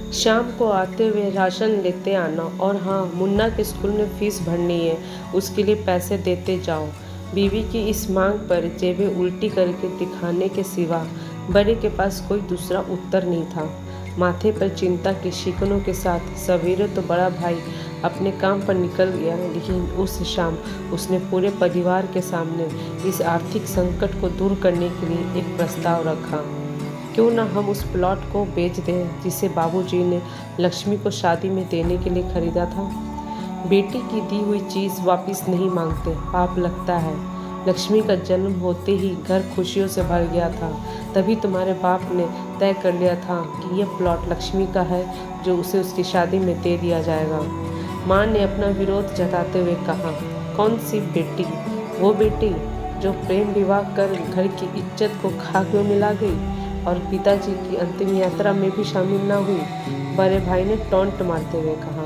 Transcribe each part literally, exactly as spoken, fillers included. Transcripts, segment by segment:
शाम को आते हुए राशन लेते आना, और हाँ, मुन्ना के स्कूल में फीस भरनी है, उसके लिए पैसे देते जाओ। बीवी की इस मांग पर जेबें उल्टी करके दिखाने के सिवा बड़े के पास कोई दूसरा उत्तर नहीं था। माथे पर चिंता के शिकनों के साथ सवेरे तो बड़ा भाई अपने काम पर निकल गया, लेकिन उस शाम उसने पूरे परिवार के सामने इस आर्थिक संकट को दूर करने के लिए एक प्रस्ताव रखा। क्यों ना हम उस प्लॉट को बेच दें जिसे बाबूजी ने लक्ष्मी को शादी में देने के लिए खरीदा था। बेटी की दी हुई चीज़ वापस नहीं मांगते, पाप लगता है। लक्ष्मी का जन्म होते ही घर खुशियों से भर गया था, तभी तुम्हारे बाप ने तय कर लिया था कि यह प्लॉट लक्ष्मी का है, जो उसे उसकी शादी में दे दिया जाएगा। माँ ने अपना विरोध जताते हुए कहा, कौन सी बेटी? वो बेटी जो प्रेम विवाह कर घर की इज्जत को खाक में मिला गई और पिताजी की अंतिम यात्रा में भी शामिल ना हुई। बड़े भाई ने टॉन्ट मारते हुए कहा,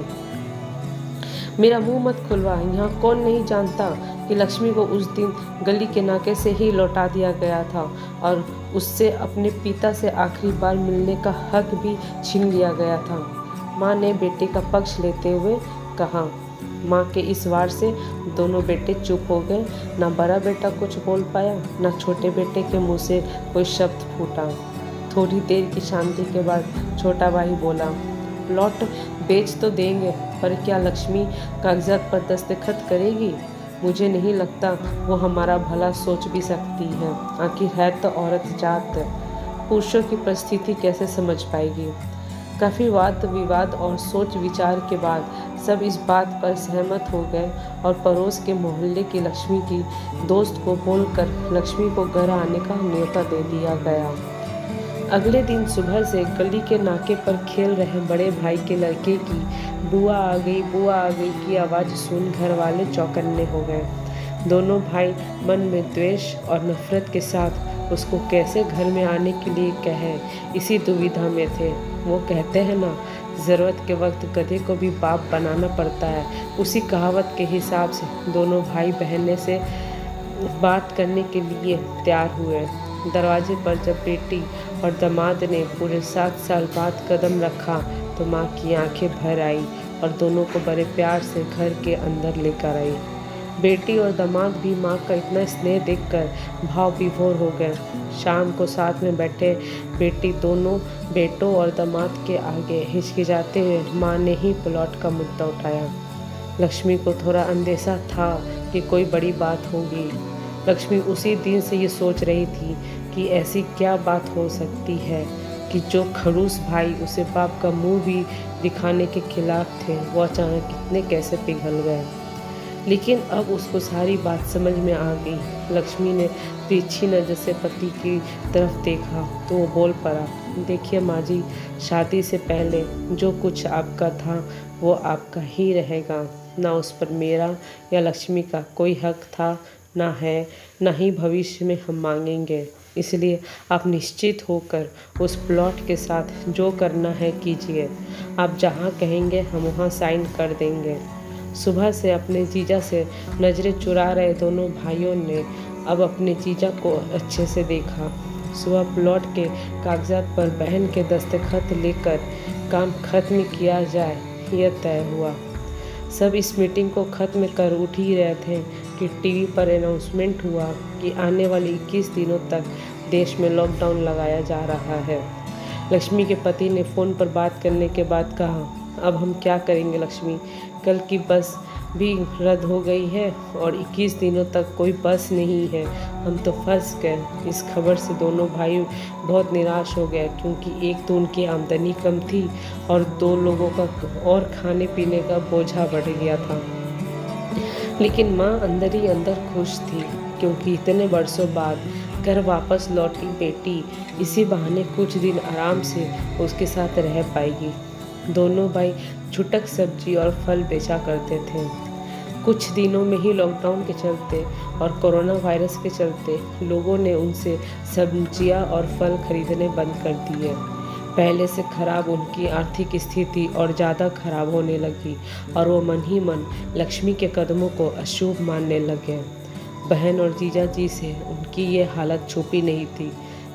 मेरा मुंह मत खुलवा। यहाँ कौन नहीं जानता कि लक्ष्मी को उस दिन गली के नाके से ही लौटा दिया गया था और उससे अपने पिता से आखिरी बार मिलने का हक भी छीन लिया गया था। माँ ने बेटे का पक्ष लेते हुए कहा। माँ के इस वार से दोनों बेटे चुप हो गए। ना बड़ा बेटा कुछ बोल पाया, ना छोटे बेटे के मुंह से कोई शब्द फूटा। थोड़ी देर की शांति के बाद छोटा भाई बोला, प्लॉट बेच तो देंगे, पर क्या लक्ष्मी कागजात पर दस्तखत करेगी? मुझे नहीं लगता वो हमारा भला सोच भी सकती है। आखिर है तो औरत जात, पुरुषों की परिस्थिति कैसे समझ पाएगी? काफ़ी वाद विवाद और सोच विचार के बाद सब इस बात पर सहमत हो गए और पड़ोस के मोहल्ले की लक्ष्मी की दोस्त को बोलकर लक्ष्मी को घर आने का न्योता दे दिया गया। अगले दिन सुबह से गली के नाके पर खेल रहे बड़े भाई के लड़के की बुआ आ गई बुआ आ गई की आवाज़ सुन घर वाले चौकन्ने हो गए। दोनों भाई मन में द्वेष और नफरत के साथ उसको कैसे घर में आने के लिए कहे, इसी दुविधा में थे। वो कहते हैं ना, ज़रूरत के वक्त गधे को भी बाप बनाना पड़ता है। उसी कहावत के हिसाब से दोनों भाई बहने से बात करने के लिए तैयार हुए। दरवाजे पर जब बेटी और दामाद ने पूरे सात साल बाद कदम रखा तो माँ की आंखें भर आई और दोनों को बड़े प्यार से घर के अंदर लेकर आई। बेटी और दामाद भी माँ का इतना स्नेह देखकर भाव विभोर हो गए। शाम को साथ में बैठे बेटी दोनों बेटों और दामाद के आगे हिचकिचाते हुए माँ ने ही प्लॉट का मुद्दा उठाया। लक्ष्मी को थोड़ा अंदेशा था कि कोई बड़ी बात होगी। लक्ष्मी उसी दिन से ये सोच रही थी कि ऐसी क्या बात हो सकती है कि जो खड़ूस भाई उसे बाप का मुंह भी दिखाने के खिलाफ थे, वो अचानक इतने कैसे पिघल गए। लेकिन अब उसको सारी बात समझ में आ गई। लक्ष्मी ने तिरछी नज़र से पति की तरफ देखा तो वो बोल पड़ा, देखिए माँ जी, शादी से पहले जो कुछ आपका था वो आपका ही रहेगा। ना उस पर मेरा या लक्ष्मी का कोई हक था, ना है, ना ही भविष्य में हम मांगेंगे। इसलिए आप निश्चित होकर उस प्लॉट के साथ जो करना है कीजिए। आप जहाँ कहेंगे हम वहाँ साइन कर देंगे। सुबह से अपने जीजा से नज़रें चुरा रहे दोनों भाइयों ने अब अपने जीजा को अच्छे से देखा। सुबह प्लॉट के कागजात पर बहन के दस्तखत लेकर काम खत्म किया जाए, यह तय हुआ। सब इस मीटिंग को ख़त्म कर उठ ही रहे थे कि टीवी पर अनाउंसमेंट हुआ कि आने वाले इक्कीस दिनों तक देश में लॉकडाउन लगाया जा रहा है। लक्ष्मी के पति ने फ़ोन पर बात करने के बाद कहा, अब हम क्या करेंगे लक्ष्मी, कल की बस भी रद्द हो गई है और इक्कीस दिनों तक कोई बस नहीं है, हम तो फंस गए। इस खबर से दोनों भाई बहुत निराश हो गए, क्योंकि एक तो उनकी आमदनी कम थी और दो लोगों का और खाने पीने का बोझा बढ़ गया था। लेकिन माँ अंदर ही अंदर खुश थी, क्योंकि इतने वर्षों बाद घर वापस लौटी बेटी इसी बहाने कुछ दिन आराम से उसके साथ रह पाएगी। दोनों भाई छुटक सब्जी और फल बेचा करते थे। कुछ दिनों में ही लॉकडाउन के चलते और कोरोना वायरस के चलते लोगों ने उनसे सब्जियां और फल खरीदने बंद कर दिए। पहले से खराब उनकी आर्थिक स्थिति और ज़्यादा खराब होने लगी और वो मन ही मन लक्ष्मी के कदमों को अशुभ मानने लगे। बहन और जीजा जी से उनकी ये हालत छुपी नहीं थी,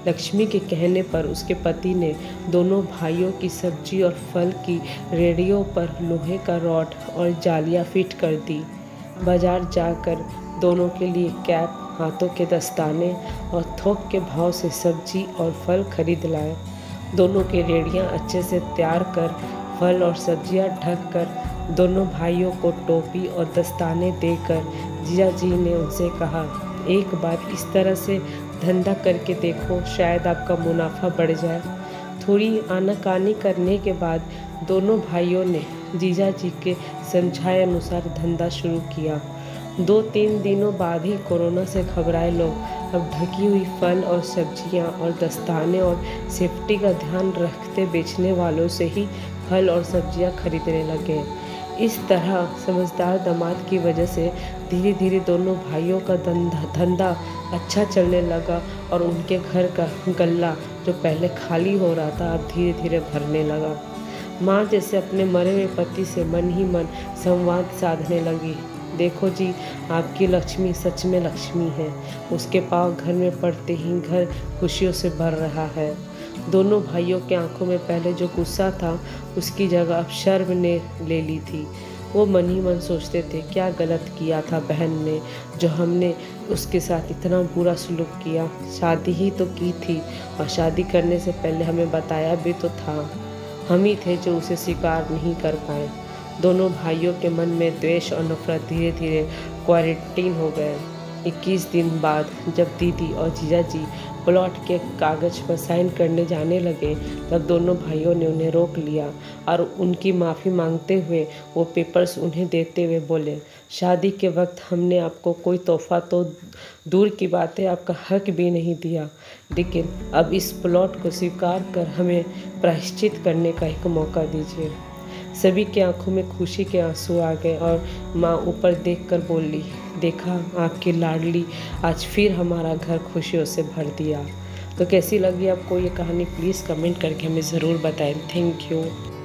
लक्ष्मी के कहने पर उसके पति ने दोनों भाइयों की सब्जी और फल की रेहड़ियों पर लोहे का रॉड और जालियां फिट कर दी। बाजार जाकर दोनों के लिए कैप, हाथों के दस्ताने और थोक के भाव से सब्जी और फल खरीद लाए। दोनों की रेहड़ियां अच्छे से तैयार कर, फल और सब्जियां ढक कर दोनों भाइयों को टोपी और दस्ताने देकर जीजा जी ने उनसे कहा, एक बार इस तरह से धंधा करके देखो, शायद आपका मुनाफा बढ़ जाए। थोड़ी आनाकानी करने के बाद दोनों भाइयों ने जीजा जी के समझाए अनुसार धंधा शुरू किया। दो तीन दिनों बाद ही कोरोना से घबराए लोग अब ढकी हुई फल और सब्जियां और दस्ताने और सेफ्टी का ध्यान रखते बेचने वालों से ही फल और सब्जियां खरीदने लगे। इस तरह समझदार दामाद की वजह से धीरे धीरे दोनों भाइयों का धंधा धंधा अच्छा चलने लगा और उनके घर का गल्ला जो पहले खाली हो रहा था अब धीरे धीरे भरने लगा। माँ जैसे अपने मरे हुए पति से मन ही मन संवाद साधने लगी। देखो जी, आपकी लक्ष्मी सच में लक्ष्मी है। उसके पाँव घर में पड़ते ही घर खुशियों से भर रहा है। दोनों भाइयों के आंखों में पहले जो गुस्सा था उसकी जगह अब शर्म ने ले ली थी। वो मन ही मन सोचते थे, क्या गलत किया था बहन ने जो हमने उसके साथ इतना बुरा सलूक किया। शादी ही तो की थी और शादी करने से पहले हमें बताया भी तो था। हम ही थे जो उसे स्वीकार नहीं कर पाए। दोनों भाइयों के मन में द्वेष और नफरत धीरे धीरे क्वारंटीन हो गए। इक्कीस दिन बाद जब दीदी और जीजा जी प्लॉट के कागज पर साइन करने जाने लगे तब दोनों भाइयों ने उन्हें रोक लिया और उनकी माफ़ी मांगते हुए वो पेपर्स उन्हें देते हुए बोले, शादी के वक्त हमने आपको कोई तोहफा तो दूर की बात है आपका हक भी नहीं दिया, लेकिन अब इस प्लॉट को स्वीकार कर हमें प्रायश्चित करने का एक मौका दीजिए। सभी की आंखों में खुशी के आंसू आ गए और माँ ऊपर देखकर बोली, देखा आपकी लाडली आज फिर हमारा घर खुशियों से भर दिया। तो कैसी लगी आपको ये कहानी प्लीज़ कमेंट करके हमें ज़रूर बताएं। Thank you.